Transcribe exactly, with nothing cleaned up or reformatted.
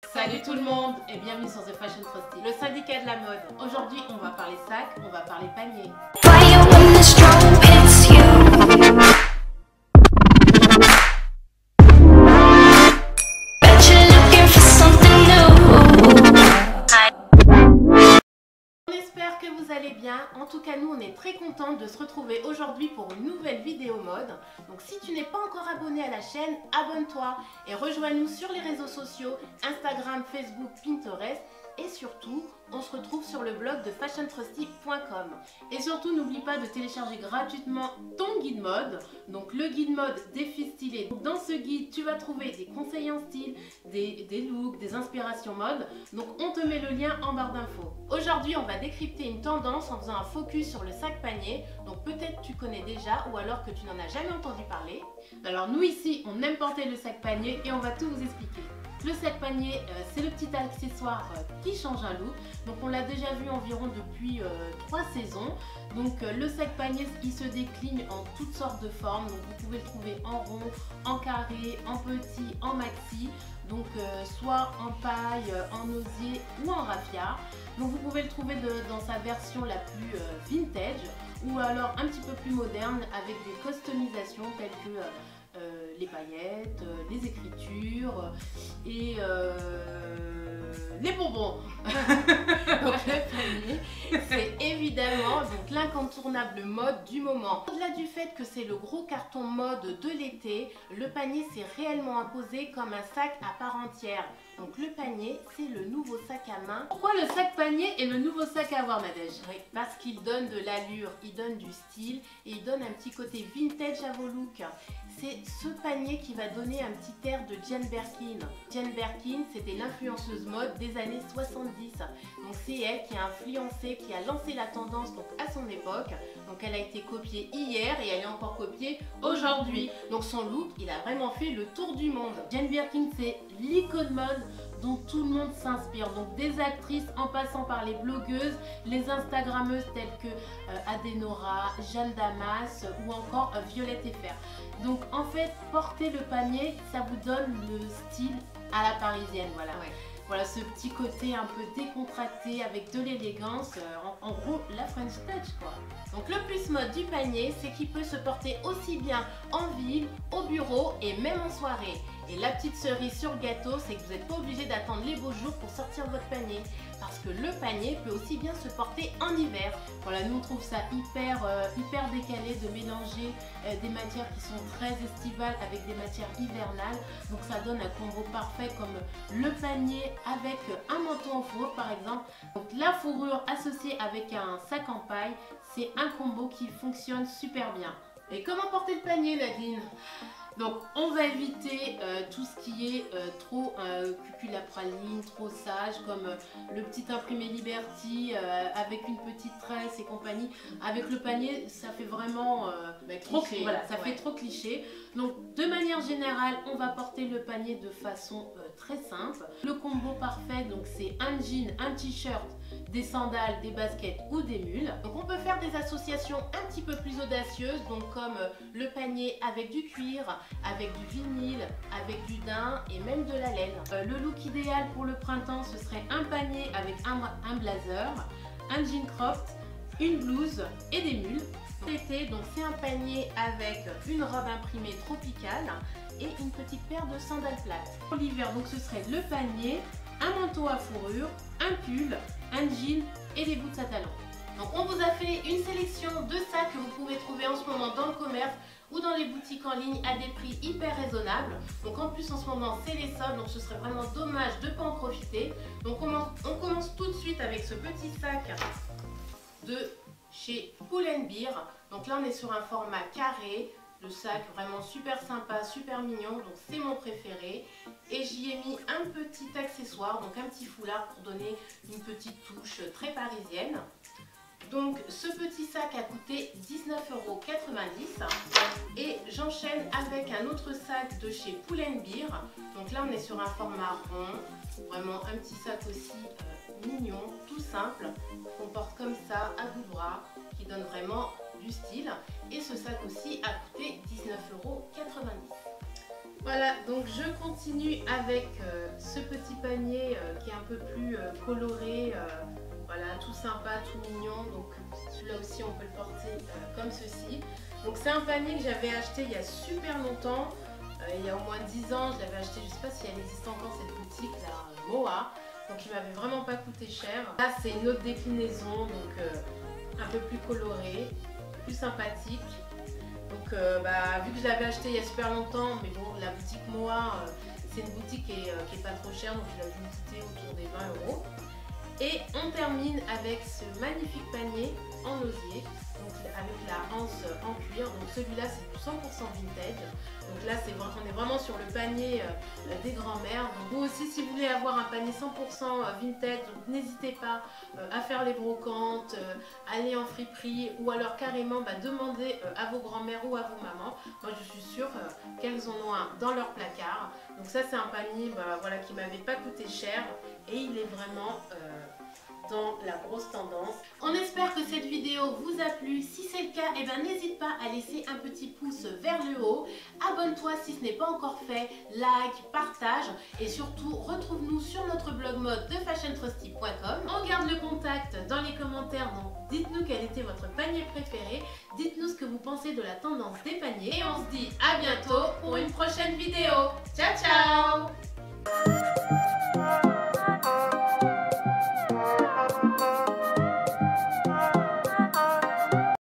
Salut tout le monde et bienvenue sur The Fashion Trusty, le syndicat de la mode. Aujourd'hui on va parler sac, on va parler panier. On espère que vous allez bien. En tout cas nous on est très contents de se retrouver aujourd'hui pour une nouvelle vidéo mode. Donc si tu n'es pas encore abonné à la chaîne, abonne-toi et rejoins-nous sur les réseaux sociaux, Instagram, Facebook, Pinterest. Et surtout, on se retrouve sur le blog de fashion trusty point com. Et surtout, n'oublie pas de télécharger gratuitement ton guide mode. Donc le guide mode des filles stylées. Dans ce guide, tu vas trouver des conseils en style, des, des looks, des inspirations mode. Donc on te met le lien en barre d'infos. Aujourd'hui, on va décrypter une tendance en faisant un focus sur le sac panier. Donc peut-être tu connais déjà ou alors que tu n'en as jamais entendu parler. Alors nous ici, on aime porter le sac panier et on va tout vous expliquer. Le sac panier, euh, c'est le petit accessoire euh, qui change un look. Donc on l'a déjà vu environ depuis euh, trois saisons. Donc euh, le sac panier, il se décline en toutes sortes de formes. Donc vous pouvez le trouver en rond, en carré, en petit, en maxi. Donc euh, soit en paille, en osier ou en raffia. Donc vous pouvez le trouver de, dans sa version la plus euh, vintage ou alors un petit peu plus moderne avec des customisations telles que euh, Euh, les paillettes, euh, les écritures euh, et euh, les bonbons. Donc le panier, c'est évidemment l'incontournable mode du moment. Au-delà du fait que c'est le gros carton mode de l'été, le panier s'est réellement imposé comme un sac à part entière. Donc le panier, c'est le nouveau sac à main. Pourquoi le sac panier est le nouveau sac à avoir, Nadège? Oui, parce qu'il donne de l'allure, il donne du style et il donne un petit côté vintage à vos looks. C'est ce panier qui va donner un petit air de Jane Birkin. Jane Birkin, c'était l'influenceuse mode des années soixante-dix. Donc c'est elle qui a influencé, qui a lancé la tendance donc, à son époque. Donc elle a été copiée hier et elle est encore copiée aujourd'hui. Donc son look, il a vraiment fait le tour du monde. Jane Birkin, c'est l'icône mode dont tout le monde s'inspire. Donc des actrices en passant par les blogueuses, les instagrammeuses telles que euh, Adenora, Jeanne Damas ou encore euh, Violette Effer. Donc en fait, porter le panier, ça vous donne le style à la parisienne, voilà. Ouais. Voilà ce petit côté un peu décontracté avec de l'élégance, euh, en, en gros la French touch quoi. Donc le plus mode du panier, c'est qu'il peut se porter aussi bien en ville, au bureau et même en soirée. Et la petite cerise sur le gâteau, c'est que vous n'êtes pas obligé d'attendre les beaux jours pour sortir votre panier. Parce que le panier peut aussi bien se porter en hiver. Voilà, nous on trouve ça hyper, euh, hyper décalé de mélanger euh, des matières qui sont très estivales avec des matières hivernales. Donc ça donne un combo parfait comme le panier avec un manteau en fourrure par exemple. Donc la fourrure associée avec un sac en paille, c'est un combo qui fonctionne super bien. Et comment porter le panier, Nadine? Donc on va éviter euh, tout ce qui est euh, trop euh, cuculapraline, trop sage, comme euh, le petit imprimé Liberty euh, avec une petite tresse et compagnie. Avec le panier, ça fait vraiment euh, bah, trop, cliché, voilà, ça ouais. fait trop cliché. Donc de manière générale, on va porter le panier de façon euh, très simple. Le combo parfait, donc c'est un jean, un t-shirt, des sandales, des baskets ou des mules. Donc on peut faire des associations un petit peu plus audacieuses, donc comme euh, le panier avec du cuir, avec du vinyle, avec du daim et même de la laine. Euh, le look idéal pour le printemps, ce serait un panier avec un, un blazer, un jean cropped, une blouse et des mules. L'été, donc c'est un panier avec une robe imprimée tropicale et une petite paire de sandales plates. Pour l'hiver, donc ce serait le panier, un manteau à fourrure, un pull, un jean et des boots à talons. Donc on vous a fait une sélection de sacs que vous pouvez trouver en ce moment dans le commerce ou dans les boutiques en ligne à des prix hyper raisonnables. Donc en plus en ce moment c'est les soldes, donc ce serait vraiment dommage de ne pas en profiter. Donc on, on commence tout de suite avec ce petit sac de chez Pull and Bear. Donc là on est sur un format carré. Le sac vraiment super sympa, super mignon, donc c'est mon préféré. Et j'y ai mis un petit accessoire, donc un petit foulard pour donner une petite touche très parisienne. Donc ce petit sac a coûté dix-neuf euros quatre-vingt-dix et j'enchaîne avec un autre sac de chez Pull and Bear. Donc là on est sur un format rond, vraiment un petit sac aussi euh, mignon, tout simple, qu'on porte comme ça à bout de bras, qui donne vraiment du style. Et ce sac aussi a coûté dix-neuf euros quatre-vingt-dix. Voilà, donc je continue avec euh, ce petit panier euh, qui est un peu plus euh, coloré, euh, voilà, tout sympa, tout mignon. Donc celui-là aussi on peut le porter euh, comme ceci. Donc c'est un panier que j'avais acheté il y a super longtemps, euh, il y a au moins dix ans. Je l'avais acheté, je ne sais pas si elle existe encore cette boutique là, Moa. Donc il m'avait vraiment pas coûté cher. Là c'est une autre déclinaison, donc euh, un peu plus colorée, plus sympathique. Donc euh, bah, vu que je l'avais acheté il y a super longtemps, mais bon, la boutique Moa, euh, c'est une boutique qui est, euh, qui est pas trop chère, donc il a dû me coûter autour des vingt euros. Et on termine avec ce magnifique panier en osier, donc avec la anse en cuir. Donc celui-là c'est du cent pour cent vintage. Donc là c'est on est vraiment sur le panier euh, des grands-mères. Donc vous aussi, si vous voulez avoir un panier cent pour cent vintage, donc n'hésitez pas euh, à faire les brocantes, euh, aller en friperie ou alors carrément bah, demander euh, à vos grands-mères ou à vos mamans. Moi je suis sûre euh, qu'elles en ont un dans leur placard. Donc ça c'est un panier bah, voilà, qui m'avait pas coûté cher et il est vraiment euh, dans la grosse tendance. On espère que cette vidéo vous a plu. Si c'est le cas, eh ben, n'hésite pas à laisser un petit pouce vers le haut. Abonne-toi si ce n'est pas encore fait. Like, partage et surtout retrouve-nous sur notre blog mode de fashion trusty point com. On garde le contact dans les commentaires, donc dites-nous quel était votre panier préféré. Dites-nous ce que vous pensez de la tendance des paniers. Et on se dit à bientôt pour une prochaine vidéo. Ciao ciao!